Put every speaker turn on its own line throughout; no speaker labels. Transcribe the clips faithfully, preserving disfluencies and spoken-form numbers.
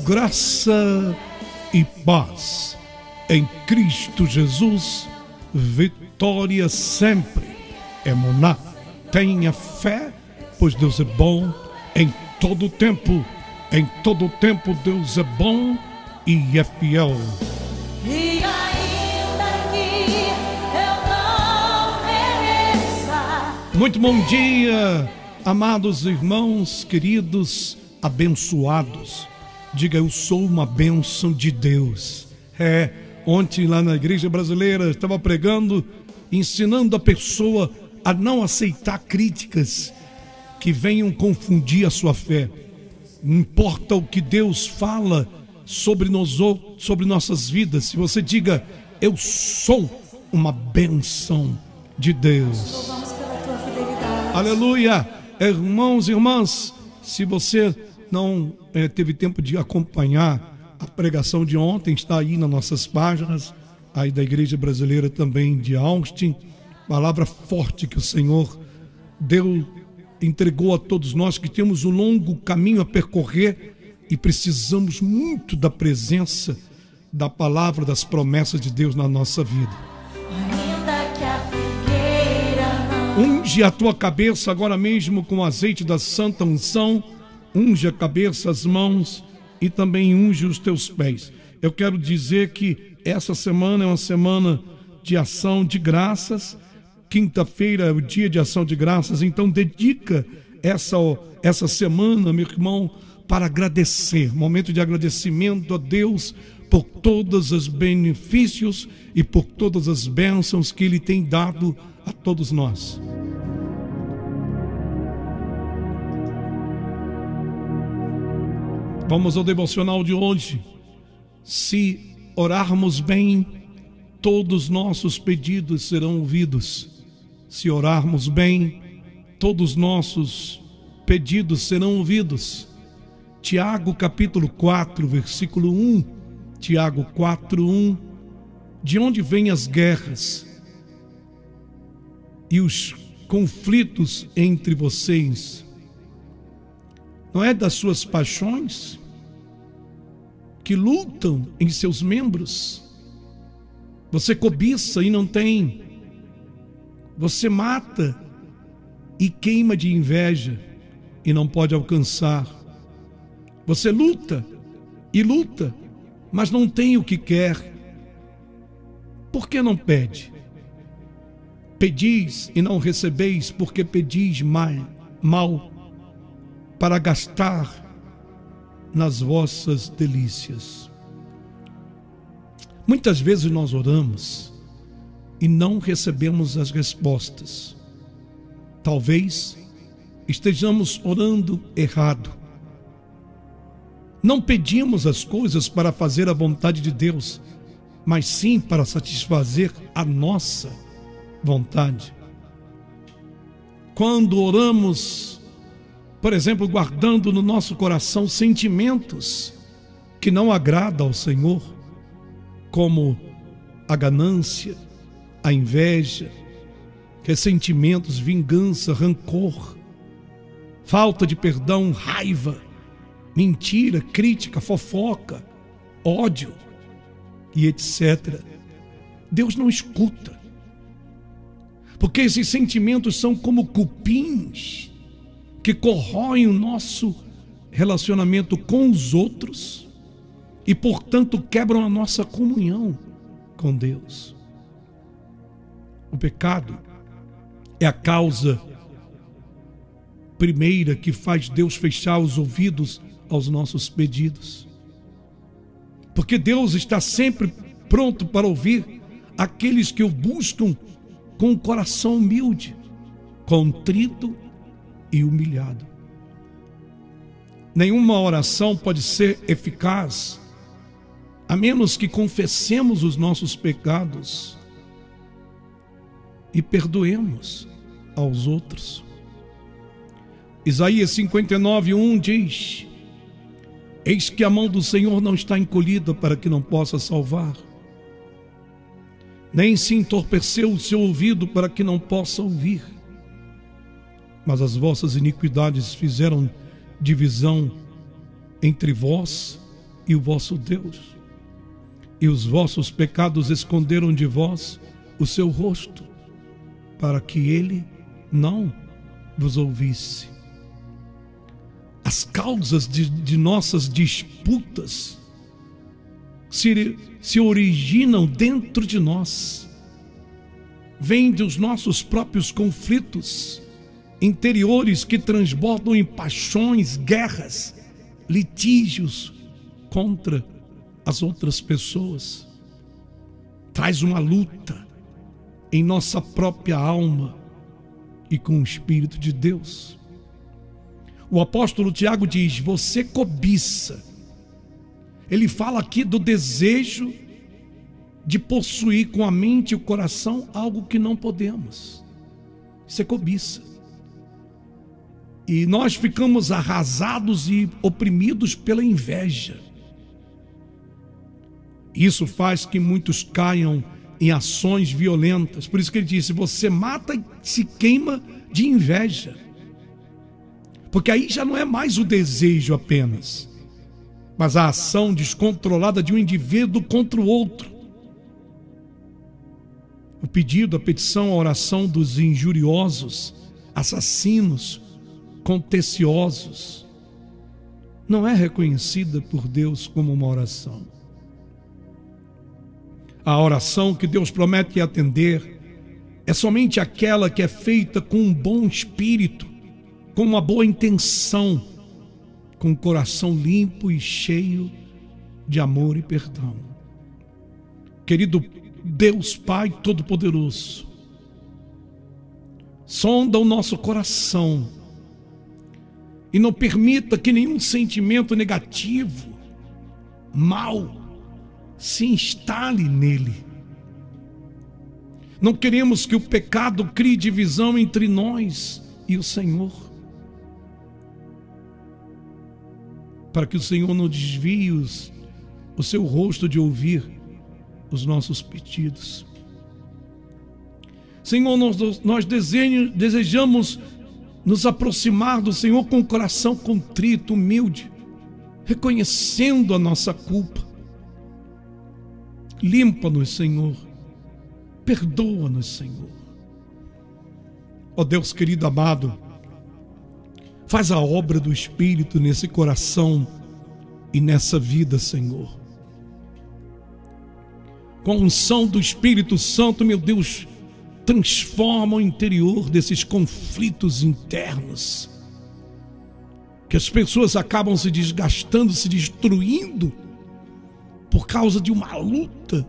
graça e paz em Cristo Jesus, vitória sempre. Emuná, tenha fé, pois Deus é bom em todo tempo. Em todo tempo Deus é bom e é fiel.
E ainda que eu não mereça.
Muito bom dia, amados irmãos, queridos, abençoados. Diga, eu sou uma bênção de Deus. É, ontem lá na igreja brasileira estava pregando, ensinando a pessoa a não aceitar críticas que venham confundir a sua fé. Não importa o que Deus fala sobre nós, sobre nossas vidas. Se você diga, eu sou uma bênção de Deus.
Louvamos pela tua fidelidade.
Aleluia. Irmãos e irmãs, se você não é, teve tempo de acompanhar a pregação de ontem, está aí nas nossas páginas, aí da Igreja Brasileira também de Austin. Palavra forte que o Senhor deu, entregou a todos nós que temos um longo caminho a percorrer e precisamos muito da presença da palavra, das promessas de Deus na nossa vida.
Ainda que a figueira não...
Unge a tua cabeça agora mesmo com o azeite da santa unção, unge a cabeça, as mãos e também unge os teus pés. Eu quero dizer que essa semana é uma semana de ação de graças. Quinta-feira é o dia de ação de graças, então dedica essa, essa semana, meu irmão, para agradecer, momento de agradecimento a Deus por todos os benefícios e por todas as bênçãos que Ele tem dado a todos nós. Vamos ao devocional de hoje. Se orarmos bem, todos nossos pedidos serão ouvidos. Se orarmos bem, todos nossos pedidos serão ouvidos. Tiago capítulo quatro, versículo um. Tiago quatro, um. De onde vêm as guerras e os conflitos entre vocês? Não é das suas paixões que lutam em seus membros? Você cobiça e não tem. Você mata e queima de inveja e não pode alcançar. Você luta e luta, mas não tem o que quer. Por que não pede? Pedis e não recebeis, porque pedis mal, para gastar nas vossas delícias. Muitas vezes nós oramos e não recebemos as respostas. Talvez estejamos orando errado. Não pedimos as coisas para fazer a vontade de Deus, mas sim para satisfazer a nossa vontade. Quando oramos, por exemplo, guardando no nosso coração sentimentos que não agradam ao Senhor, como a ganância, a inveja, ressentimentos, vingança, rancor, falta de perdão, raiva, mentira, crítica, fofoca, ódio e etcétera. Deus não escuta, porque esses sentimentos são como cupins que corroem o nosso relacionamento com os outros e, portanto, quebram a nossa comunhão com Deus. O pecado é a causa primeira que faz Deus fechar os ouvidos aos nossos pedidos. Porque Deus está sempre pronto para ouvir aqueles que o buscam com o coração humilde, contrito e humilhado. Nenhuma oração pode ser eficaz a menos que confessemos os nossos pecados e perdoemos aos outros. Isaías cinquenta e nove, um diz: eis que a mão do Senhor não está encolhida para que não possa salvar, nem se entorpeceu o seu ouvido para que não possa ouvir. Mas as vossas iniquidades fizeram divisão entre vós e o vosso Deus, e os vossos pecados esconderam de vós o seu rosto, para que ele não vos ouvisse. As causas de, de nossas disputas se, se originam dentro de nós, vêm dos nossos próprios conflitos interiores que transbordam em paixões, guerras, litígios contra as outras pessoas. Traz uma luta em nossa própria alma e com o Espírito de Deus. O apóstolo Tiago diz: você cobiça. Ele fala aqui do desejo de possuir com a mente e o coração algo que não podemos. Isso é cobiça. E nós ficamos arrasados e oprimidos pela inveja. Isso faz que muitos caiam em ações violentas. Por isso que ele disse: você mata e se queima de inveja. Porque aí já não é mais o desejo apenas, mas a ação descontrolada de um indivíduo contra o outro. O pedido, a petição, a oração dos injuriosos, assassinos, contenciosos, não é reconhecida por Deus como uma oração. A oração que Deus promete atender é somente aquela que é feita com um bom espírito, com uma boa intenção, com o coração limpo e cheio de amor e perdão. Querido Deus Pai Todo-Poderoso, sonda o nosso coração e não permita que nenhum sentimento negativo, mal, se instale nele. Não queremos que o pecado crie divisão entre nós e o Senhor. Para que o Senhor não desvie os, o seu rosto de ouvir os nossos pedidos. Senhor, nós, nós desenho, desejamos nos aproximar do Senhor com o coração contrito, humilde, reconhecendo a nossa culpa. Limpa-nos, Senhor. Perdoa-nos, Senhor. Ó Deus querido amado, faz a obra do Espírito nesse coração e nessa vida, Senhor. Com a unção do Espírito Santo, meu Deus, transforma o interior desses conflitos internos, que as pessoas acabam se desgastando, se destruindo por causa de uma luta.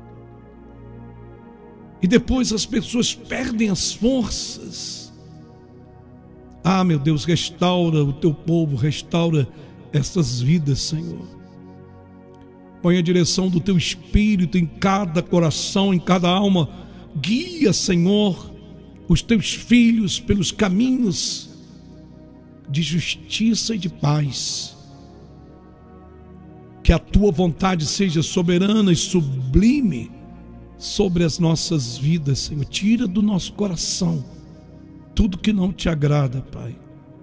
E depois as pessoas perdem as forças. Ah, meu Deus, restaura o teu povo, restaura essas vidas, Senhor. Põe a direção do teu Espírito em cada coração, em cada alma. Guia, Senhor, os teus filhos pelos caminhos de justiça e de paz. Que a tua vontade seja soberana e sublime sobre as nossas vidas, Senhor. Tira do nosso coração tudo que não te agrada, Pai.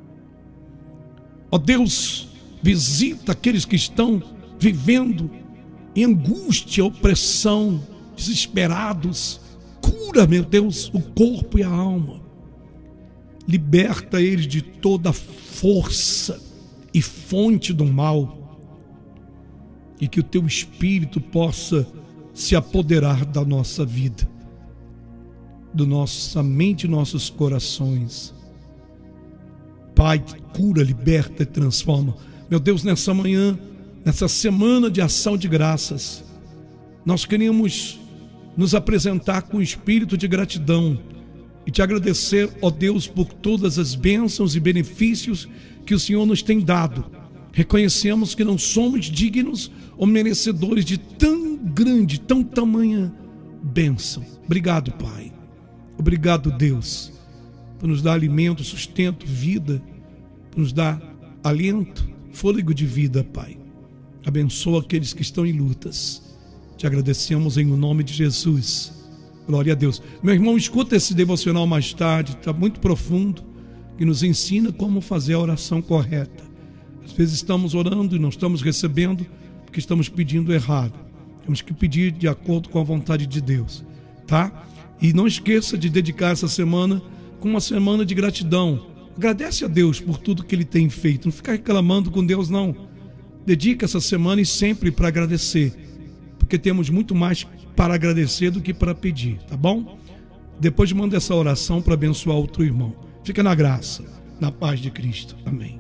Ó Deus, visita aqueles que estão vivendo em angústia, opressão, desesperados. Cura, meu Deus, o corpo e a alma. Liberta eles de toda força e fonte do mal. E que o teu Espírito possa se apoderar da nossa vida, do nossa mente e nossos corações. Pai, cura, liberta e transforma. Meu Deus, nessa manhã, nessa semana de ação de graças, nós queremos nos apresentar com espírito de gratidão e te agradecer, ó Deus, por todas as bênçãos e benefícios que o Senhor nos tem dado. Reconhecemos que não somos dignos ou merecedores de tão grande, tão tamanha bênção. Obrigado, Pai. Obrigado, Deus, por nos dar alimento, sustento, vida, por nos dar alento, fôlego de vida, Pai. Abençoa aqueles que estão em lutas. Te agradecemos em nome de Jesus. Glória a Deus. Meu irmão, escuta esse devocional mais tarde, está muito profundo, que nos ensina como fazer a oração correta. Às vezes estamos orando e não estamos recebendo, porque estamos pedindo errado. Temos que pedir de acordo com a vontade de Deus, tá? E não esqueça de dedicar essa semana com uma semana de gratidão. Agradece a Deus por tudo que Ele tem feito. Não fica reclamando com Deus, não. Dedica essa semana e sempre para agradecer, porque temos muito mais para agradecer do que para pedir, tá bom? Depois manda essa oração para abençoar outro irmão. Fica na graça, na paz de Cristo. Amém.